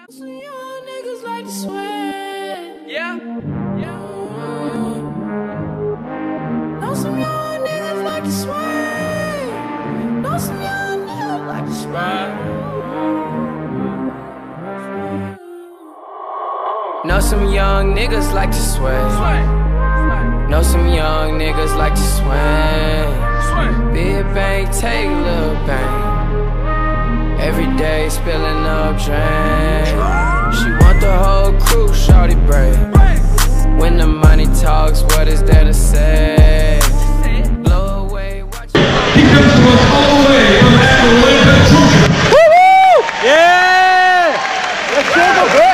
Some young niggas like to sweat. Yeah. Know some young niggas like to sweat. Know some young niggas like to sweat. Know some young niggas like to sweat. Know some young niggas like to swing. Big bang, take little bang. Every day spilling up drain. She want the whole crew, shawty brave. When the money talks, what is there to say? Blow away, watch it. He comes to us all the way from Atlanta, Georgia. Woo-woo! Yeah! Let's go, bro!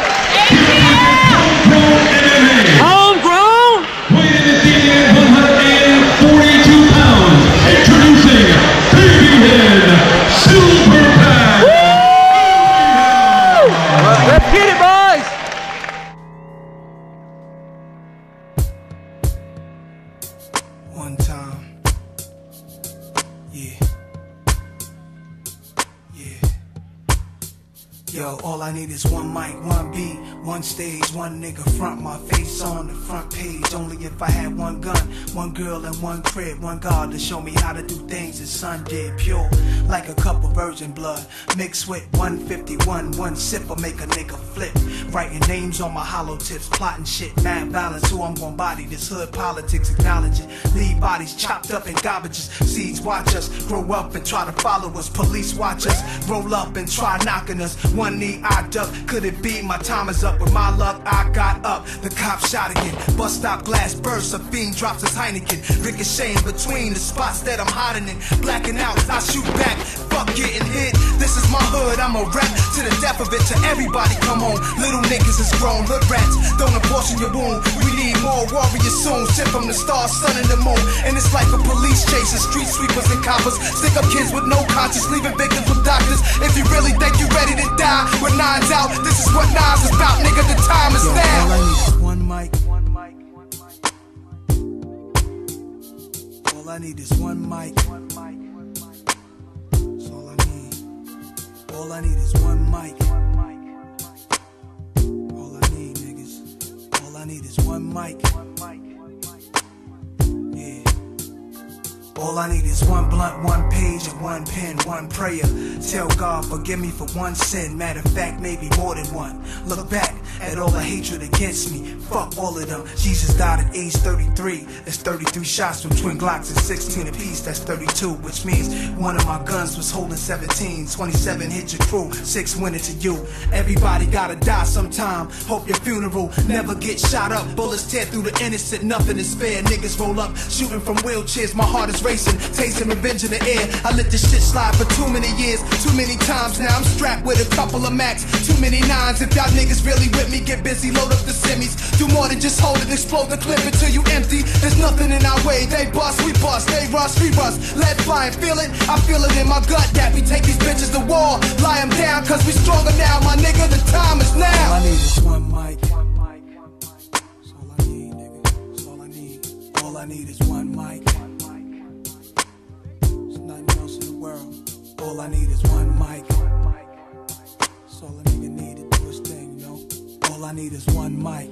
Homegrown! Weighing in this evening, 142 pounds. Introducing BB-Head Super Pack. Let's get it, boys! One time. Yeah. Yo, all I need is one mic, one beat, one stage, one nigga front, my face on the front page. Only if I had one gun, one girl and one crib, one God to show me how to do things the sun did. Pure, like a cup of virgin blood, mixed with 151. One sip will make a nigga flip. Writing names on my hollow tips, plotting shit, mad violence. Who I'm gon' body, this hood politics, acknowledge it. Leave bodies chopped up in garbages. Seeds watch us grow up and try to follow us. Police watch us roll up and try knocking us. One knee I duck, could it be my time is up? With my luck I got up, the cop shot again. Bus stop glass bursts, a fiend drops his Heineken. Ricocheting between the spots that I'm hiding in. Blacking out, I shoot back, fuck getting hit. This is my hood, I'm a rap to the death of it. To everybody come home, little niggas is grown. Hood rats, don't abortion your wound. We need more warriors soon. Sent from the stars, sun and the moon. And it's like a police chasing street sweepers and coppers. Stick up kids with no conscience, leaving victims with doctors. If you really think you ready to die with nines out, this is what nines is about, nigga. The time is now. All I need is one mic. All I need is one mic. That's all I need. All I need is one mic. All I need, niggas. All I need is one mic. Yeah. All I need is one blunt, one page, and one pen, one prayer. Tell God, forgive me for one sin. Matter of fact, maybe more than one. Look back at all the hatred against me. Fuck all of them. Jesus died at age 33. That's 33 shots from twin Glocks and 16 apiece. That's 32, which means one of my guns was holding 17. 27 hit your crew, 6 went into you. Everybody gotta die sometime. Hope your funeral never get shot up. Bullets tear through the innocent, nothing is spared. Niggas roll up, shooting from wheelchairs. My heart is racing, tasting revenge in the air. I let this shit slide for too many years, too many times. Now I'm strapped with a couple of Macs, too many nines. If y'all niggas really with me, get busy, load up the semis. Do more than just hold it, explode the clip until you empty. There's nothing in our way. They bust, we bust. They rush, we rust. Let fly and feel it. I feel it in my gut that we take these bitches to war. Lie them down, cause we stronger now, my nigga. The time is now. All I need is one mic. That's all I need, nigga. That's all I need. All I need is one mic. There's nothing else in the world. All I need is one mic. That's all a nigga need to do his thing, you know. All I need is one mic.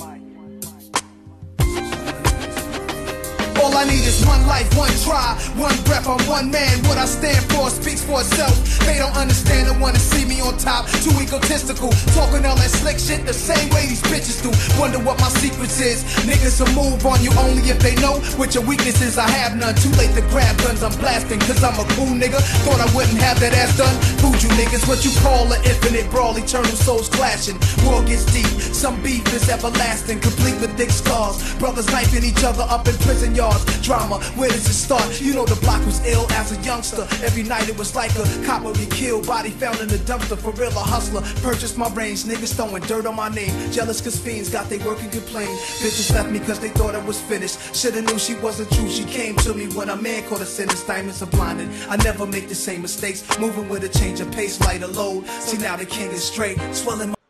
All I need is one life, one try, one breath, I'm one man. What I stand for speaks for itself. They don't understand and wanna see me on top. Too egotistical, talking all that slick shit the same way these bitches do. Wonder what my secrets is. Niggas will move on you only if they know what your weaknesses. I have none. Too late to grab guns, I'm blasting cause I'm a cool nigga. Thought I wouldn't have that ass done. Food you niggas, what you call an infinite brawl. Eternal souls clashing, war gets deep. Some beef is everlasting, complete with thick scars. Brothers knifing each other up in prison yards. Drama, where does it start? You know the block was ill as a youngster. Every night it was like a cop would be killed. Body found in the dumpster, for real a hustler. Purchased my range, niggas throwing dirt on my name. Jealous cause fiends got they work and complain. Bitches left me cause they thought I was finished. Shoulda knew she wasn't true, she came to me when a man caught a sentence. Diamonds are blinded, I never make the same mistakes. Moving with a change of pace, lighter load. See now the king is straight, swelling my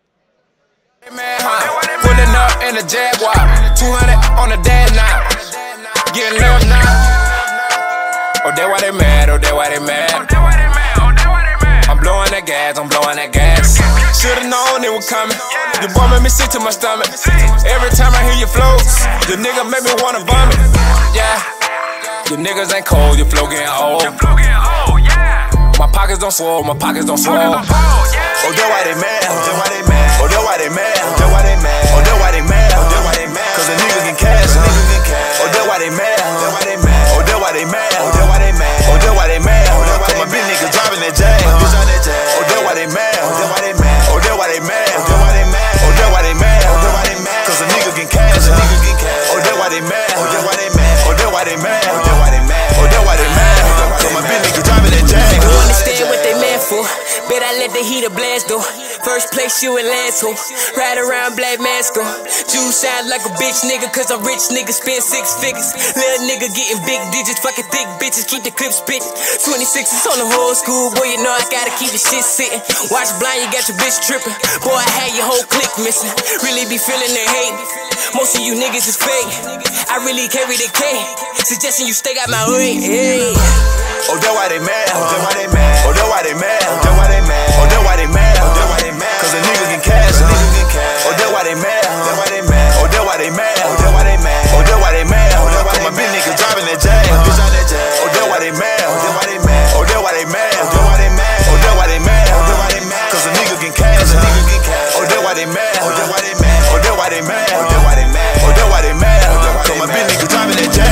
pulling up in a Jaguar, 200 on the dad now. Getting love now. Oh, that why they mad, oh, that why they mad. I'm blowing that gas, I'm blowing that gas. Should've known it was coming. Your boy made me sick to my stomach. Every time I hear your flows, your nigga make me wanna vomit. Yeah, your niggas ain't cold, your flow getting old. My pockets don't swole, my pockets don't swole. Oh, that's why they mad. Oh, that's why they mad. Oh, that's why they mad. Oh, that's why they mad. Oh, that's why they mad. Oh, that's why they mad. Cause the niggas get cash. Oh, that's why they mad. Oh, that's why they mad. Oh, that's why they mad. Oh, that's why they mad. Oh, that's why they mad. Cause my bitch niggas driving that jag. Oh, that's why they mad. Oh, that's why they mad. Oh, that's why they mad. Oh, that's why they mad. Oh, that's why they mad. Oh, that's why they mad. Cause the niggas get cash. Oh, that's why they mad. Oh, that's why they mad. Oh, that's why they mad. Oh, that's why they mad. Oh, that's why they mad. Cause my bitch niggas driving that jag. They don't understand what they mad for. Bet I let the heater blast though. First place you and last ho. Ride around black mask go. Juice sound like a bitch nigga, cause a rich nigga spend 6 figures. Little nigga getting big digits, fucking thick bitches, keep the clips spittin'. 26s on the whole school, boy you know I gotta keep the shit sitting. Watch blind, you got your bitch trippin'. Boy I had your whole clique missing. Really be feeling the hate. Most of you niggas is fake. I really carry the K. Suggesting you stay out my way. Hey. Oh, that's why they mad. Oh, that's why they mad. Oh, that's why they mad. Oh, that's why they mad. Oh, that's why they mad. Oh, that's why they mad. Cause the niggas get cash. Oh, that's why they mad. Oh, that's why they mad. Oh, that's why they mad. Oh, that's why they mad. Oh, that's why they mad. Cause my bitch niggas driving that jag. Oh, that's why they mad. Oh, that's why they mad. Oh, that's why they mad. Oh, that's why they mad. Oh, that's why they mad. Oh, that's why they mad. Cause the niggas get cash. Oh, that's why they mad. Oh, that's why they mad. Oh, that's why they mad. Oh, that's why they mad. Oh, that's why they mad. Cause my bitch niggas driving that jag.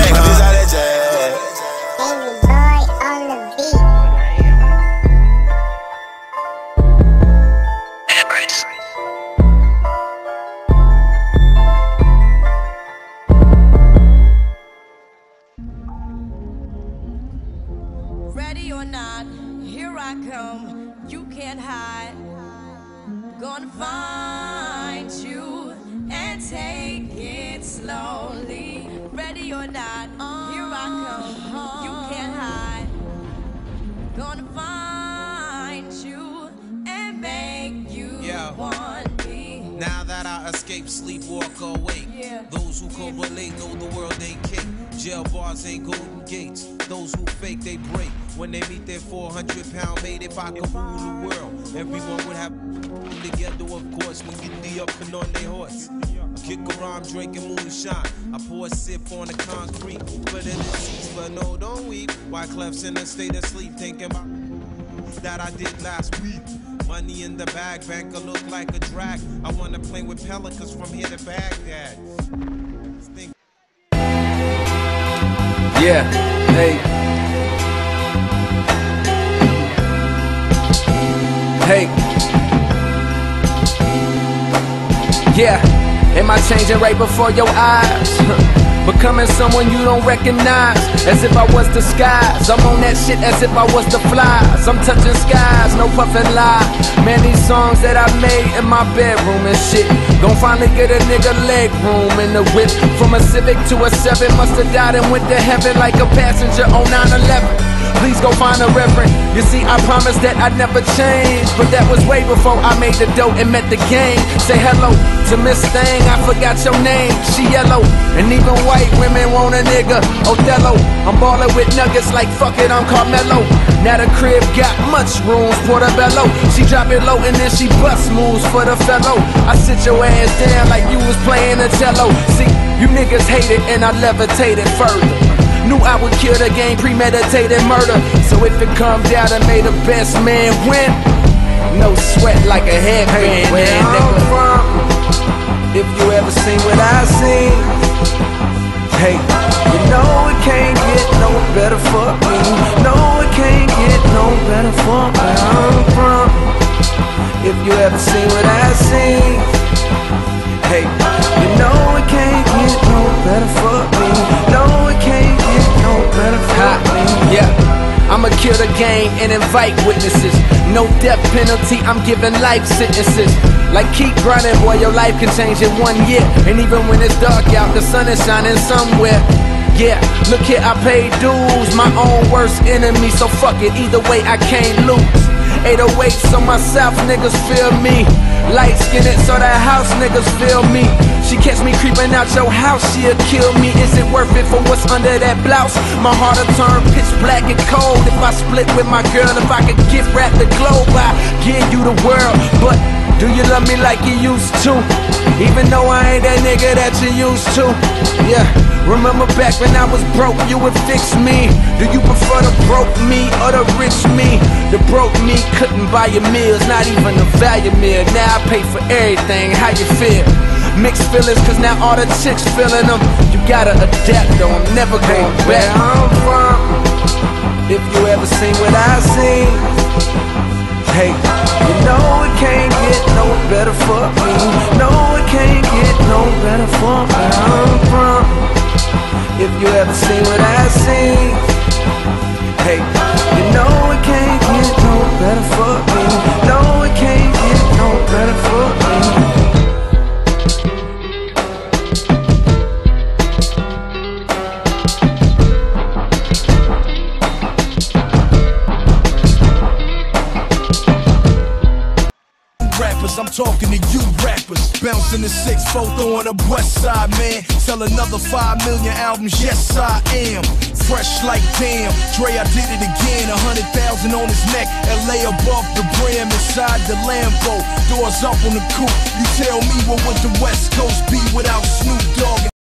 Ready or not, here I come, you can't hide. Gonna find you and take it slowly. Ready or not, here I come, you can't hide. Gonna find you and make you want me. Now that I escape, sleep, walk awake. Those who correlate know the world ain't cake. Jail bars ain't golden gates. Those who fake, they break. When they meet their 400-pound mate, if I could rule the world, everyone would have together, of course, when get the up and on their horse. Kick around drinking moonshine. I pour a sip on the concrete. But in the seats, but no, don't weep. Why Clef's in a state of sleep, thinking about that I did last week. Money in the bag, banker look like a drag. I wanna play with pelicans from here to Baghdad. Yeah, hey. Hey. Yeah, am I changing right before your eyes? Becoming someone you don't recognize, as if I was disguised. I'm on that shit as if I was the flies. I'm touching skies, no puffin' lie. Man, these songs that I made in my bedroom and shit gon' finally get a nigga leg room in the whip. From a Civic to a 7, musta died and went to heaven like a passenger on 9/11. Please go find a reverend. You see, I promised that I'd never change, but that was way before I made the dough and met the gang. Say hello to Miss Thing, I forgot your name. She yellow, and even white women want a nigga. Othello, I'm ballin' with nuggets like fuck it, I'm Carmelo. Now the crib got much rooms, Portobello. She drop it low and then she bust moves for the fellow. I sit your ass down like you was playing a cello. See, you niggas hate it and I levitated further. Knew I would kill the game, premeditated murder. So if it comes down to may the best man win, no sweat like a headband. Where I'm from, if you ever seen what I seen, hey, you know it can't get no better for me. No, it can't get no better for where I'm from. If you ever seen what I seen, hey, you know it can't get no better for me. No, it can't get no better for me. Yeah, I'ma kill the game and invite witnesses. No death penalty, I'm giving life sentences. Like keep grinding, boy, your life can change in 1 year. And even when it's dark out, the sun is shining somewhere. Yeah, look here, I paid dues, my own worst enemy. So fuck it, either way I can't lose. 808s on my South niggas feel me. Light skinned so that house niggas feel me. She catch me creeping out your house, she'll kill me. Is it worth it for what's under that blouse? My heart'll turn pitch black and cold if I split with my girl. If I could gift wrap the globe, I'd give you the world. But do you love me like you used to? Even though I ain't that nigga that you used to. Yeah, remember back when I was broke, you would fix me. Do you prefer the broke me or the rich me? The broke me couldn't buy your meals, not even a value meal. Now I pay for everything, how you feel? Mixed feelings, cause now all the chicks feeling them. You gotta adapt though, I'm never going back. Where I'm from, if you ever seen what I seen, hey, you know it can't get no better for me. No, it can't get no better for where I'm from. If you ever seen what I seen, hey, you know it can't get no better for me. No, it can't get no better for me. I'm talking to you rappers, bouncing the 6-4, throwing up West Side, man. Sell another 5 million albums, yes I am. Fresh like damn, Dre, I did it again. 100,000 on his neck, LA above the brim, inside the Lambo, doors up on the coupe. You tell me what would the West Coast be without Snoop Dogg?